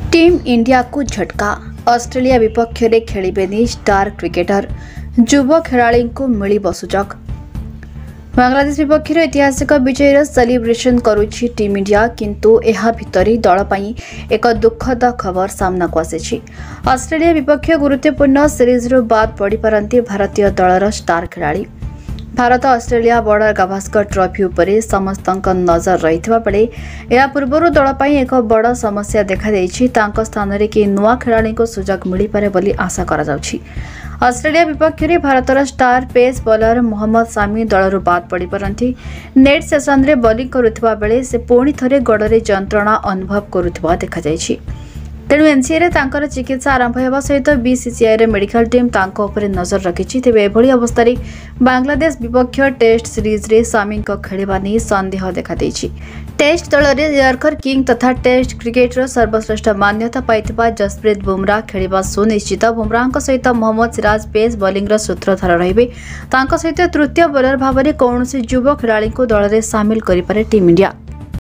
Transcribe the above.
Team India को झटका। Australia विपक्ष में खेलिबेनी स्टार क्रिकेटर युव खेलाड़ी को मिलिब सुजोग। बांग्लादेश विपक्ष ऐतिहासिक विजयर सेलिब्रेशन करुछि टीम इंडिया, किंतु एहा भितरी दल पई एक दुखद खबर सामना को आसी। ऑस्ट्रेलिया विपक्ष गुरुत्वपूर्ण सीरीज बाद पड़ पारती भारतीय दलर स्टार खेलाड़ी। Bharat Australia Border Gavaskar trophy उपरे समस्तक नजर रही बेले या पूर्व दल पई एक बड़ समस्या देखा देछि। तांको स्थान रे कि नुआ खेलाड़ी को सुजोग मिल पारे बोली आशा करा जाउछि। ऑस्ट्रेलिया विपक्ष में भारतर star pace bowler Mohammed Shami दलर बाद पड़ पारती। नेट सेशन रे बॉलिंग करुवा बेले से पुणी थरे गड़े जंत्रणा अनुभव करुवा देखा जाइछि। तेणु एनसीए तांकर चिकित्सा आरंभ होगा सहित बीसीसीआई मेडिकल टीम तांको उपरे नजर रखिछि। तेबे एभली अवस्था बांग्लादेश विपक्ष टेस्ट सीरीज रे सामी खेलिबा नहीं संदेह देखा देछि। टेस्ट दल रे यर्कर किंग तथा टेस्ट क्रिकेटर सर्वश्रेष्ठ मान्यता पाइथिबा जसप्रीत बुमराह खेलिबा सुनिश्चित। बुमराह सहित मोहम्मद सिराज पेस बॉलिंग सूत्रधार रहिबे। तांको सहित तृतीय बॉलर भाव में कौन युव खेलाड़ी को दल में सामिल करि पारे टीम इंडिया।